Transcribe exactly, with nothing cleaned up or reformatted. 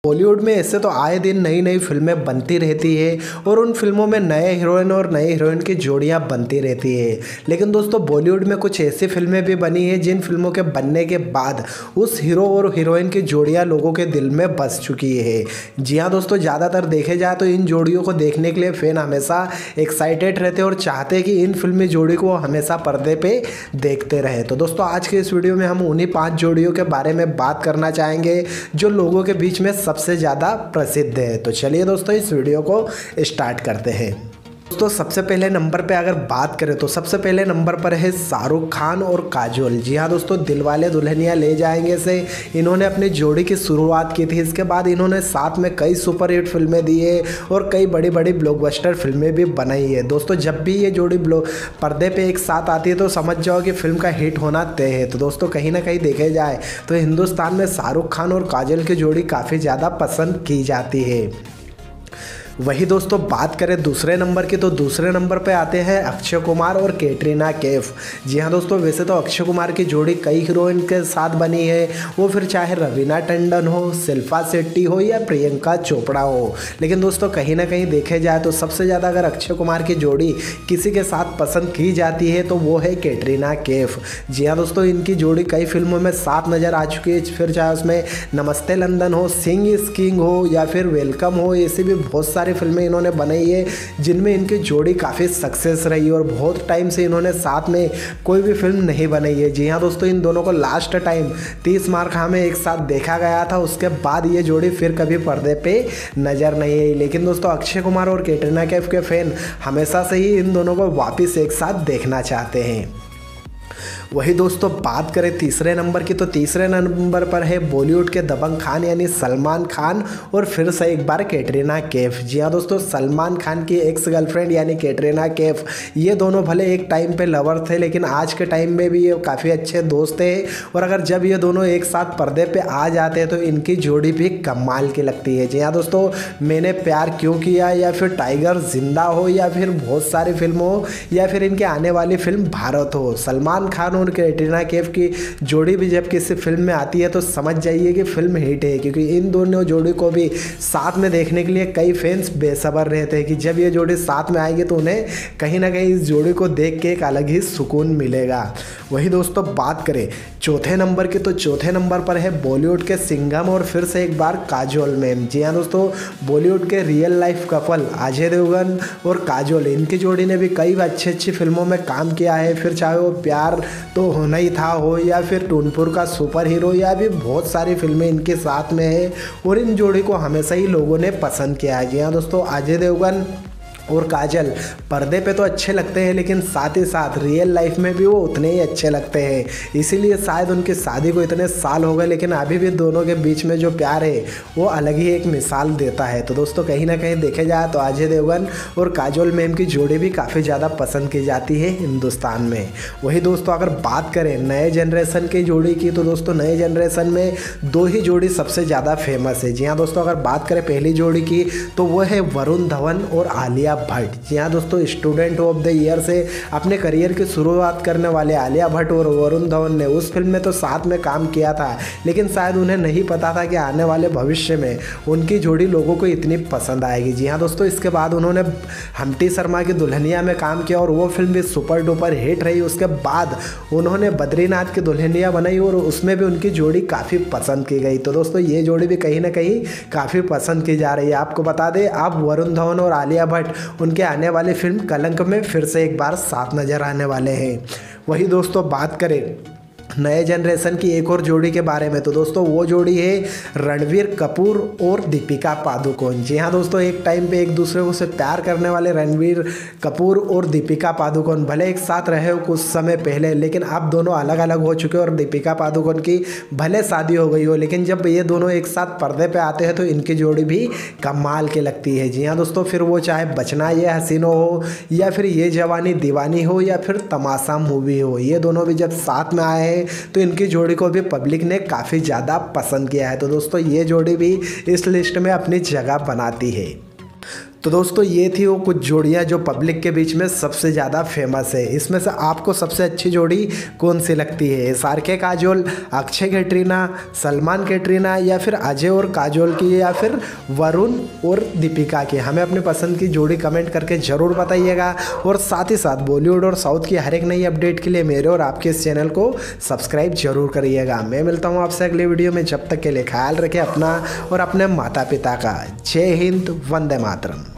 बॉलीवुड में ऐसे तो आए दिन नई नई फिल्में बनती रहती है और उन फिल्मों में नए हीरोइन और नए हीरोइन की जोड़ियां बनती रहती है। लेकिन दोस्तों बॉलीवुड में कुछ ऐसी फिल्में भी बनी है जिन फिल्मों के बनने के बाद उस हीरो और हीरोइन की जोड़ियां लोगों के दिल में बस चुकी है। जी हाँ दोस्तों, ज़्यादातर देखे जाए तो इन जोड़ियों को देखने के लिए फैन हमेशा एक्साइटेड रहते हैं और चाहते हैं कि इन फिल्मी जोड़ी को हमेशा पर्दे पर देखते रहे। तो दोस्तों आज के इस वीडियो में हम उन्हीं पाँच जोड़ियों के बारे में बात करना चाहेंगे जो लोगों के बीच में सबसे ज़्यादा प्रसिद्ध है। तो चलिए दोस्तों इस वीडियो को स्टार्ट करते हैं। दोस्तों सबसे पहले नंबर पे अगर बात करें तो सबसे पहले नंबर पर है शाहरुख खान और काजोल। जी हाँ दोस्तों, दिलवाले दुल्हनिया ले जाएंगे से इन्होंने अपनी जोड़ी की शुरुआत की थी। इसके बाद इन्होंने साथ में कई सुपरहिट फिल्में दी है और कई बड़ी बड़ी ब्लॉकबस्टर फिल्में भी बनाई है। दोस्तों जब भी ये जोड़ी पर्दे पे एक साथ आती है तो समझ जाओ कि फिल्म का हिट होना तय है। तो दोस्तों कहीं ना कहीं देखे जाए तो हिंदुस्तान में शाहरुख खान और काजोल की जोड़ी काफ़ी ज़्यादा पसंद की जाती है। वही दोस्तों बात करें दूसरे नंबर की तो दूसरे नंबर पे आते हैं अक्षय कुमार और कैटरीना कैफ। जी हाँ दोस्तों, वैसे तो अक्षय कुमार की जोड़ी कई हीरोइन के साथ बनी है, वो फिर चाहे रवीना टंडन हो, शिल्पा शेट्टी हो या प्रियंका चोपड़ा हो। लेकिन दोस्तों कहीं ना कहीं देखे जाए तो सबसे ज़्यादा अगर अक्षय कुमार की जोड़ी किसी के साथ पसंद की जाती है तो वो है कैटरीना कैफ। जी हाँ दोस्तों, इनकी जोड़ी कई फिल्मों में साथ नज़र आ चुकी है, फिर चाहे उसमें नमस्ते लंदन हो, सिंह इज किंग हो या फिर वेलकम हो, ऐसी भी बहुत सारी फिल्में इन्होंने बनाई है जिनमें इनकी जोड़ी काफ़ी सक्सेस रही और बहुत टाइम से इन्होंने साथ में कोई भी फिल्म नहीं बनाई है। जी हाँ दोस्तों, इन दोनों को लास्ट टाइम तीस मार खां में एक साथ देखा गया था, उसके बाद ये जोड़ी फिर कभी पर्दे पे नज़र नहीं आई। लेकिन दोस्तों अक्षय कुमार और कैटरीना कैफ के फैन हमेशा से ही इन दोनों को वापस एक साथ देखना चाहते हैं। वही दोस्तों बात करें तीसरे नंबर की तो तीसरे नंबर पर है बॉलीवुड के दबंग खान यानी सलमान खान और फिर से एक बार कैटरीना कैफ। जी हाँ दोस्तों, सलमान खान की एक्स गर्लफ्रेंड यानी कैटरीना कैफ, ये दोनों भले एक टाइम पे लवर थे लेकिन आज के टाइम में भी ये काफ़ी अच्छे दोस्त हैं और अगर जब ये दोनों एक साथ पर्दे पे आ जाते हैं तो इनकी जोड़ी भी कमाल की लगती है। जी हाँ दोस्तों, मैंने प्यार क्यों किया या फिर टाइगर जिंदा हो या फिर बहुत सारी फिल्म हो या फिर इनके आने वाली फिल्म भारत हो, सलमान खान और कैटरीना कैफ की जोड़ी भी जब किसी फिल्म में आती है तो समझ जाइए कि फिल्म हिट है, क्योंकि इन दोनों जोड़ी को भी साथ में देखने के लिए कई फैंस बेसब्र रहते हैं कि जब ये जोड़ी साथ में आएगी तो उन्हें कहीं ना कहीं इस जोड़ी को देख के एक अलग ही सुकून मिलेगा। वही दोस्तों बात करें चौथे नंबर की तो चौथे नंबर पर है बॉलीवुड के सिंघम और फिर से एक बार काजोल मैम। जी हाँ दोस्तों, बॉलीवुड के real life couple Ajay Devgn और काजोल, इनकी जोड़ी ने भी कई अच्छी अच्छी फिल्मों में काम किया है, फिर चाहे वो प्यार तो होना ही था हो या फिर टूनपुर का सुपर हीरो या भी बहुत सारी फिल्में इनके साथ में है और इन जोड़ी को हमेशा ही लोगों ने पसंद किया है। जी हाँ दोस्तों, अजय देवगन और काजल पर्दे पे तो अच्छे लगते हैं लेकिन साथ ही साथ रियल लाइफ में भी वो उतने ही अच्छे लगते हैं, इसीलिए शायद उनकी शादी को इतने साल हो गए लेकिन अभी भी दोनों के बीच में जो प्यार है वो अलग ही एक मिसाल देता है। तो दोस्तों कहीं ना कहीं देखे जाए तो अजय देवगन और काजोल मैम की जोड़ी भी काफ़ी ज़्यादा पसंद की जाती है हिंदुस्तान में। वही दोस्तों अगर बात करें नए जनरेशन की जोड़ी की तो दोस्तों नए जनरेशन में दो ही जोड़ी सबसे ज़्यादा फेमस है। जी हाँ दोस्तों, अगर बात करें पहली जोड़ी की तो वो है वरुण धवन और आलिया भट्ट। जी हाँ दोस्तों, स्टूडेंट ऑफ द ईयर से अपने करियर की शुरुआत करने वाले आलिया भट्ट और वरुण धवन ने उस फिल्म में तो साथ में काम किया था लेकिन शायद उन्हें नहीं पता था कि आने वाले भविष्य में उनकी जोड़ी लोगों को इतनी पसंद आएगी। जी हाँ दोस्तों, इसके बाद उन्होंने हम्टी शर्मा की दुल्हनिया में काम किया और वो फिल्म भी सुपर डुपर हिट रही। उसके बाद उन्होंने बद्रीनाथ की दुल्हनिया बनाई और उसमें भी उनकी जोड़ी काफ़ी पसंद की गई। तो दोस्तों ये जोड़ी भी कहीं ना कहीं काफ़ी पसंद की जा रही है। आपको बता दें आप वरुण धवन और आलिया भट्ट उनके आने वाली फिल्म कलंक में फिर से एक बार साथ नजर आने वाले हैं। वही दोस्तों बात करें नए जनरेशन की एक और जोड़ी के बारे में तो दोस्तों वो जोड़ी है रणबीर कपूर और दीपिका पादुकोण। जी हाँ दोस्तों, एक टाइम पे एक दूसरे को से प्यार करने वाले रणबीर कपूर और दीपिका पादुकोण भले एक साथ रहे हो कुछ समय पहले लेकिन अब दोनों अलग अलग हो चुके हैं और दीपिका पादुकोण की भले शादी हो गई हो लेकिन जब ये दोनों एक साथ पर्दे पे आते हैं तो इनकी जोड़ी भी कमाल की लगती है। जी हाँ दोस्तों, फिर वो चाहे बचना ये हसीनो हो या फिर ये जवानी दीवानी हो या फिर तमाशा मूवी हो, ये दोनों भी जब साथ में आए हैं तो इनकी जोड़ी को भी पब्लिक ने काफ़ी ज़्यादा पसंद किया है। तो दोस्तों ये जोड़ी भी इस लिस्ट में अपनी जगह बनाती है। तो दोस्तों ये थी वो कुछ जोड़ियाँ जो पब्लिक के बीच में सबसे ज़्यादा फेमस है। इसमें से आपको सबसे अच्छी जोड़ी कौन सी लगती है? एस आर के काजोल, अक्षय कैटरीना, सलमान कैटरीना, या फिर अजय और काजोल की, या फिर वरुण और दीपिका की? हमें अपनी पसंद की जोड़ी कमेंट करके ज़रूर बताइएगा। और साथ ही साथ बॉलीवुड और साउथ की हर एक नई अपडेट के लिए मेरे और आपके इस चैनल को सब्सक्राइब जरूर करिएगा। मैं मिलता हूँ आपसे अगले वीडियो में, जब तक के लिए ख्याल रखें अपना और अपने माता पिता का। जय हिंद, वंदे मातरम।